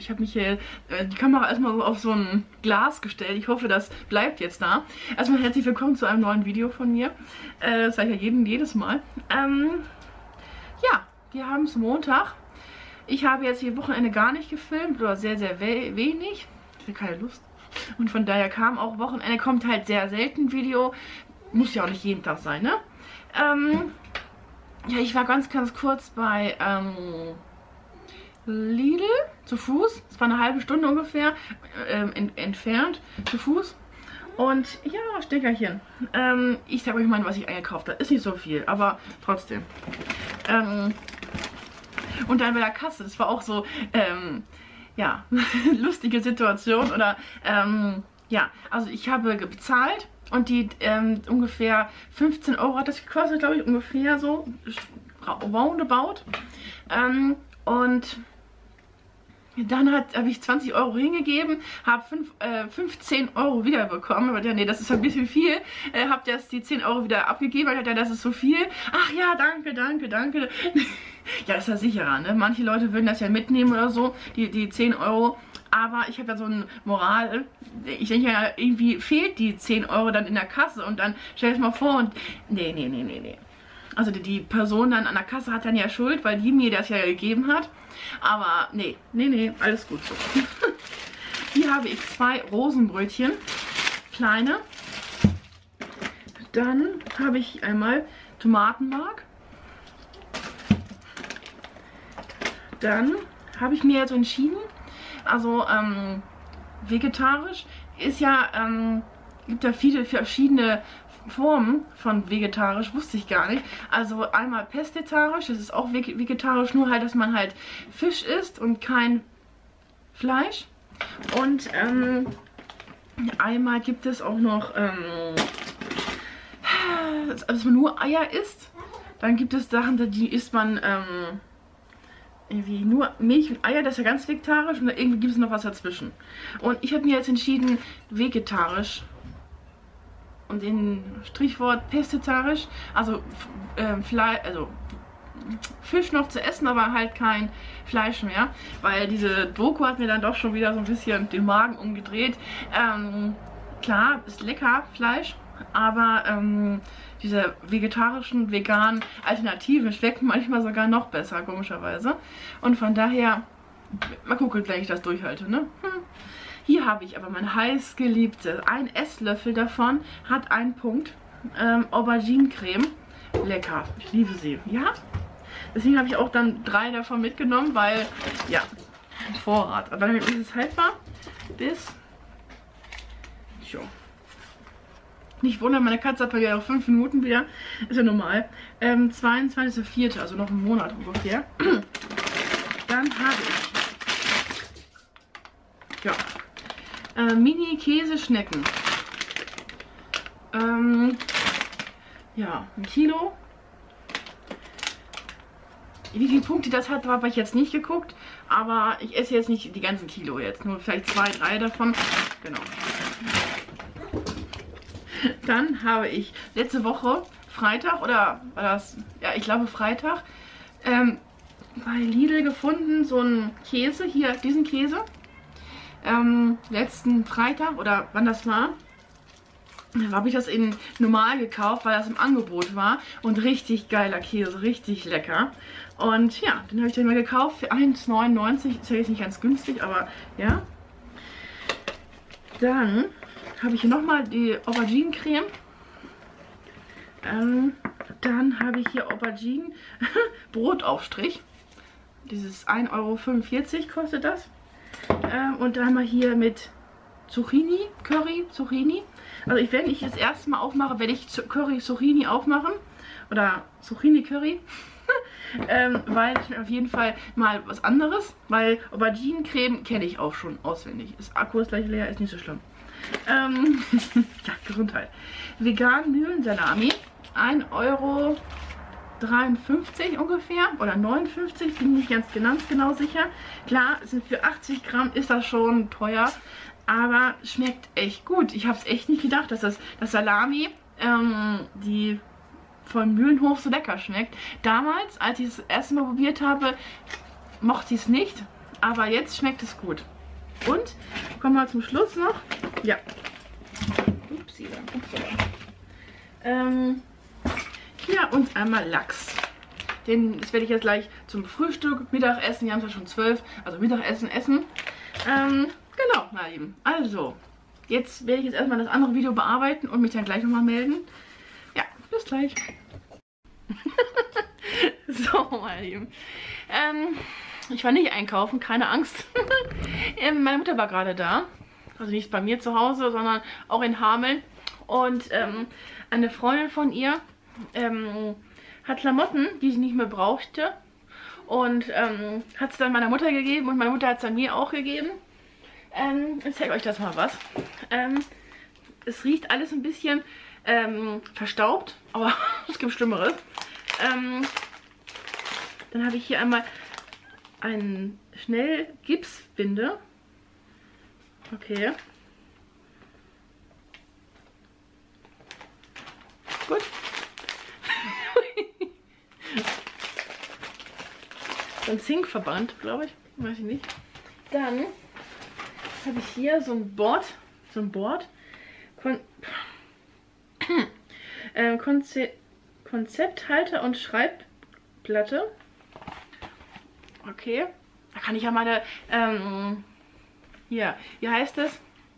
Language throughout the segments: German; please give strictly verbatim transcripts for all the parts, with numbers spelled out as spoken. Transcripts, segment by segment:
Ich habe mich hier äh, die Kamera erstmal so auf so ein Glas gestellt. Ich hoffe, das bleibt jetzt da. Erstmal herzlich willkommen zu einem neuen Video von mir. Äh, das sage ich ja jeden, jedes Mal. Ähm, ja, wir haben es Montag. Ich habe jetzt hier Wochenende gar nicht gefilmt oder sehr, sehr we wenig. Ich habe keine Lust. Und von daher kam auch Wochenende, kommt halt sehr selten Video. Muss ja auch nicht jeden Tag sein, ne? Ähm, ja, ich war ganz, ganz kurz bei ähm, Lidl zu Fuß. Es war eine halbe Stunde ungefähr ähm, ent entfernt zu Fuß. Und ja, Steckerchen. Ähm, ich sage euch mal, was ich eingekauft habe. Ist nicht so viel, aber trotzdem. Ähm, und dann bei der Kasse, das war auch so, ähm, ja, lustige Situation. Oder, ähm, ja, also ich habe bezahlt. Und die ähm, ungefähr fünfzehn Euro hat das gekostet, glaube ich, ungefähr so, roundabout. Ähm, und dann habe ich zwanzig Euro hingegeben, habe äh, fünfzehn Euro wiederbekommen. Aber ja, nee, das ist ein bisschen viel. Äh, habe jetzt die zehn Euro wieder abgegeben, weil ja, das ist so viel. Ach ja, danke, danke, danke. Ja, das ist ja sicherer, ne? Manche Leute würden das ja mitnehmen oder so, die, die zehn Euro. Aber ich habe ja so eine Moral, ich denke ja, irgendwie fehlt die zehn Euro dann in der Kasse und dann stell es mal vor und, nee, nee, nee, nee, nee. Also die, die Person dann an der Kasse hat dann ja Schuld, weil die mir das ja gegeben hat. Aber nee, nee, nee, alles gut so. Hier habe ich zwei Rosenbrötchen, kleine. Dann habe ich einmal Tomatenmark. Dann habe ich mir jetzt entschieden, also ähm, vegetarisch ist ja, ähm, gibt ja viele verschiedene Formen von vegetarisch, wusste ich gar nicht. Also einmal pestitarisch, das ist auch vegetarisch, nur halt, dass man halt Fisch isst und kein Fleisch. Und ähm, einmal gibt es auch noch, ähm, dass man nur Eier isst. Dann gibt es Sachen, die isst man, ähm, irgendwie nur Milch und Eier, das ist ja ganz vegetarisch und irgendwie gibt es noch was dazwischen. Und ich habe mir jetzt entschieden, vegetarisch und den Strichwort pestitarisch, also, äh, Fleisch, also Fisch noch zu essen, aber halt kein Fleisch mehr, weil diese Doku hat mir dann doch schon wieder so ein bisschen den Magen umgedreht. Ähm, klar, ist lecker Fleisch, aber ähm, diese vegetarischen, veganen Alternativen schmecken manchmal sogar noch besser, komischerweise. Und von daher, mal gucken, wenn ich das durchhalte, ne? Hm. Hier habe ich aber mein heißgeliebtes. Ein Esslöffel davon hat einen Punkt. Ähm, Auberginencreme. Lecker. Ich liebe sie. Ja? Deswegen habe ich auch dann drei davon mitgenommen, weil, ja, Vorrat. Aber damit ist es haltbar bis, jo. Nicht wundern, meine Katze hat ja auch fünf Minuten wieder. Ist ja normal. Ähm, zweiundzwanzigster vierte, also noch einen Monat ungefähr. Dann habe ich ja äh, Mini-Käseschnecken. Ähm, ja, ein Kilo. Wie viele Punkte das hat, habe ich jetzt nicht geguckt. Aber ich esse jetzt nicht die ganzen Kilo jetzt. Nur vielleicht zwei, drei davon. Genau. Dann habe ich letzte Woche, Freitag, oder war das, ja, ich glaube Freitag, ähm, bei Lidl gefunden, so einen Käse, hier, diesen Käse. Ähm, letzten Freitag, oder wann das war, habe ich das in normal gekauft, weil das im Angebot war. Und richtig geiler Käse, richtig lecker. Und ja, den habe ich dann mal gekauft für eins neunundneunzig. Ist ja jetzt nicht ganz günstig, aber ja. Dann habe ich hier nochmal die Auberginencreme. Ähm, dann habe ich hier Auberginen Brotaufstrich. Dieses ein Euro fünfundvierzig kostet das. Ähm, und dann haben wir hier mit Zucchini, Curry, Zucchini. Also ich, wenn ich das erste Mal aufmache, werde ich Curry, Zucchini aufmachen. Oder Zucchini Curry. ähm, weil ich auf jeden Fall mal was anderes. Weil Auberginencreme kenne ich auch schon auswendig. Das Akku ist gleich leer, ist nicht so schlimm. Ähm, ja, Gesundheit. Vegan Mühlensalami. ein Euro dreiundfünfzig ungefähr. Oder neunundfünfzig, bin ich nicht ganz genau, genau sicher. Klar, sind für achtzig Gramm ist das schon teuer. Aber schmeckt echt gut. Ich habe es echt nicht gedacht, dass das, das Salami, ähm, die von Mühlenhof so lecker schmeckt. Damals, als ich es das erste Mal probiert habe, mochte ich es nicht. Aber jetzt schmeckt es gut. Und, kommen wir zum Schluss noch. Ja. Upsi, upsi. Ähm, ja, und einmal Lachs. Den, das werde ich jetzt gleich zum Frühstück, Mittagessen, wir haben es ja schon zwölf, also Mittagessen essen. Ähm, genau, meine Lieben. Also, jetzt werde ich jetzt erstmal das andere Video bearbeiten und mich dann gleich nochmal melden. Ja, bis gleich. So, meine Lieben. Ähm, ich war nicht einkaufen, keine Angst. ähm, meine Mutter war gerade da. Also nicht bei mir zu Hause, sondern auch in Hameln. Und ähm, eine Freundin von ihr ähm, hat Klamotten, die sie nicht mehr brauchte. Und ähm, hat es dann meiner Mutter gegeben und meine Mutter hat es dann mir auch gegeben. Ähm, ich zeige euch das mal was. Ähm, es riecht alles ein bisschen ähm, verstaubt, aber es gibt Schlimmeres. Ähm, dann habe ich hier einmal einen Schnellgipsbinde. Okay. Gut. So ein Zinkverband, glaube ich. Weiß ich nicht. Dann habe ich hier so ein Board. So ein Board. Kon äh, Konze Konzepthalter und Schreibplatte. Okay. Da kann ich ja meine, ähm, hier, wie heißt das?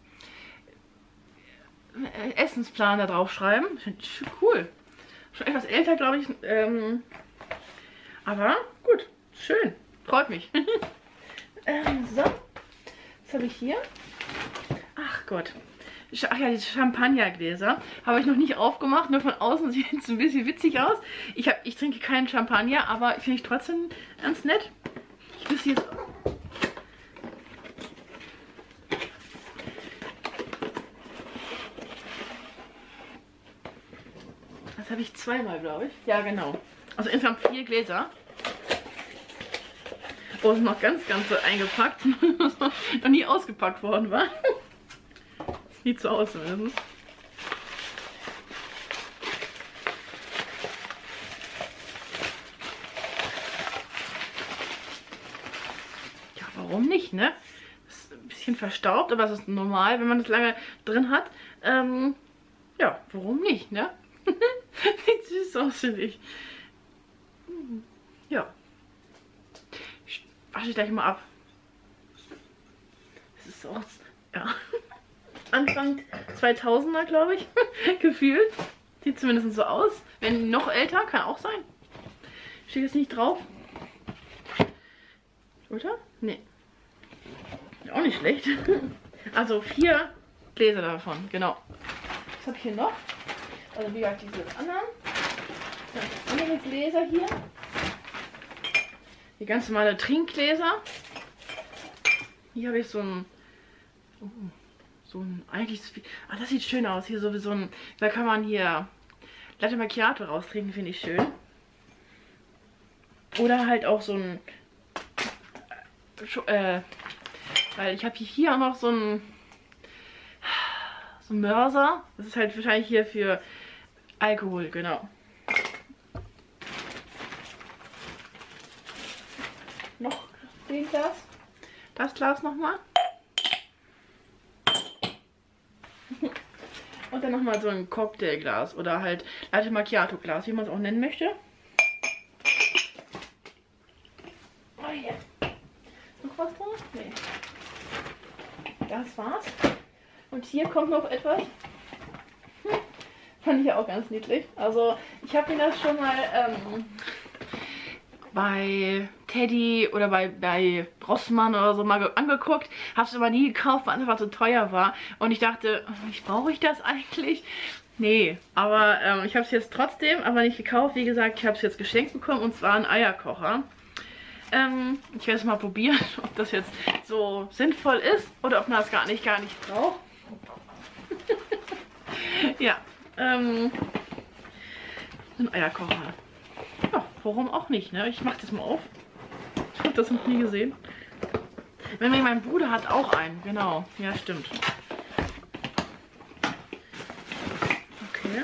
Essensplan da drauf schreiben. Cool. Schon etwas älter, glaube ich. Ähm, aber gut. Schön. Freut mich. ähm, so. Was habe ich hier? Ach Gott. Ach ja, die Champagnergläser. Habe ich noch nicht aufgemacht. Nur von außen sieht es ein bisschen witzig aus. Ich, hab, ich trinke keinen Champagner, aber finde ich trotzdem ganz nett. Ich wüsste jetzt... Das habe ich zweimal, glaube ich. Ja, genau. Also insgesamt vier Gläser. Oh, ist noch ganz, ganz so eingepackt. Was noch nie ausgepackt worden war. Sieht so aus zumindest. Ja, warum nicht, ne? Ist ein bisschen verstaubt, aber es ist normal, wenn man das lange drin hat. Ähm, ja, warum nicht, ne? Sieht süß aus, finde ich. Ja. Ich wasche ich gleich mal ab. Das ist so aus, ja. Anfang zweitausender, glaube ich. Gefühlt. Sieht zumindest so aus. Wenn noch älter, kann auch sein. Steht jetzt nicht drauf. Oder? Nee. Auch nicht schlecht. Also vier Gläser davon, genau. Was habe ich hier noch? Also wie gesagt, diese anderen. Dann andere Gläser hier. Die ganz normale Trinkgläser. Hier habe ich so ein... Oh, so ein... Eigentlich... Ah, das sieht schön aus. Hier so wie so ein... Da kann man hier Latte Macchiato raustrinken, finde ich schön. Oder halt auch so ein... Äh, weil ich habe hier auch noch so ein... So ein Mörser. Das ist halt wahrscheinlich hier für Alkohol, genau. Noch den Glas. Das Glas nochmal. Und dann nochmal so ein Cocktailglas oder halt Latte Macchiato Glas, wie man es auch nennen möchte. Oh ja. Noch was drin? Nee. Das war's. Und hier kommt noch etwas. Hm. Fand ich ja auch ganz niedlich. Also ich habe mir das schon mal ähm, bei Teddy oder bei, bei Rossmann oder so mal angeguckt. Habe es aber nie gekauft, weil es einfach zu teuer war. Und ich dachte, ich brauche ich das eigentlich? Nee, aber ähm, ich habe es jetzt trotzdem aber nicht gekauft. Wie gesagt, ich habe es jetzt geschenkt bekommen und zwar einen Eierkocher. Ähm, ich werde es mal probieren, ob das jetzt so sinnvoll ist oder ob man das gar nicht, gar nicht braucht. Ja, ähm, ein Eierkocher. Ja, warum auch nicht, ne? Ich mache das mal auf. Ich habe das noch nie gesehen. Wenn mein Bruder hat auch einen, genau. Ja, stimmt. Okay.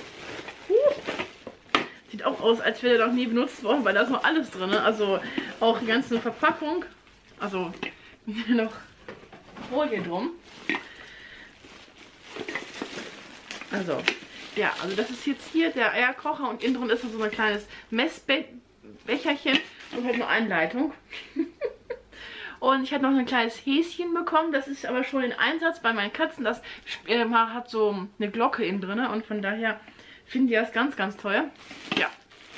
Uh. Sieht auch aus, als wäre der noch nie benutzt worden, weil da ist noch alles drin. Also auch die ganze Verpackung. Also noch Folie drum. Also, ja, also das ist jetzt hier der Eierkocher und innen drin ist so ein kleines Messbecherchen und halt nur Einleitung. Und ich hatte noch ein kleines Häschen bekommen, das ist aber schon in Einsatz bei meinen Katzen. Das äh, hat so eine Glocke innen drin und von daher finden die das ganz, ganz toll. Ja.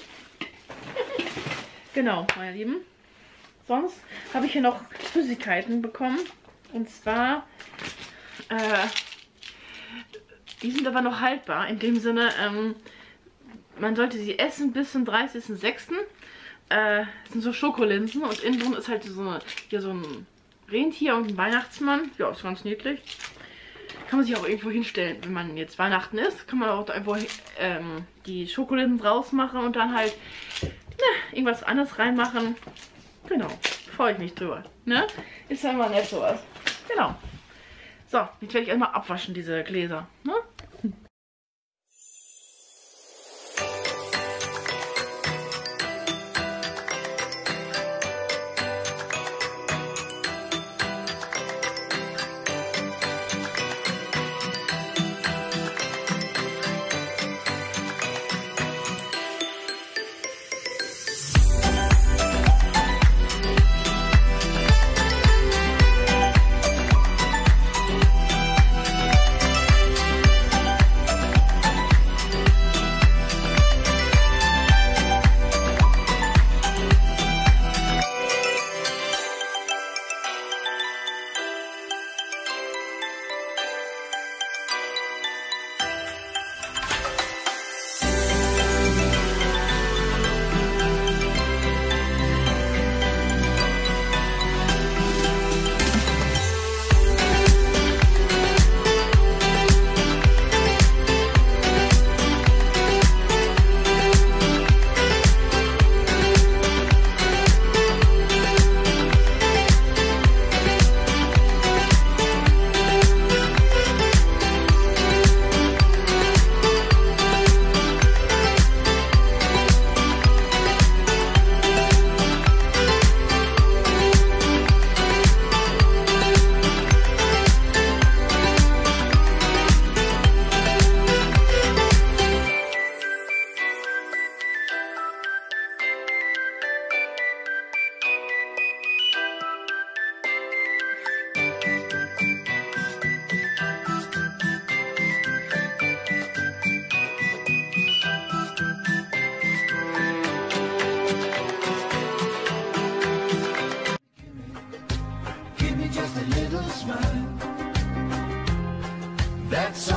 Genau, meine Lieben. Sonst habe ich hier noch Süßigkeiten bekommen. Und zwar, äh, die sind aber noch haltbar. In dem Sinne, ähm, man sollte sie essen bis zum dreißigsten sechsten Äh, das sind so Schokolinsen und innen drin ist halt so, eine, hier so ein Rentier und ein Weihnachtsmann. Ja, ist ganz niedlich. Kann man sich auch irgendwo hinstellen, wenn man jetzt Weihnachten ist. Kann man auch da irgendwo ähm, die Schokolinsen rausmachen und dann halt ne, irgendwas anderes reinmachen. Genau, freue ich mich drüber. Ne? Ist ja immer nett sowas. Genau. So, jetzt werde ich erstmal abwaschen, diese Gläser. Ne? That's all.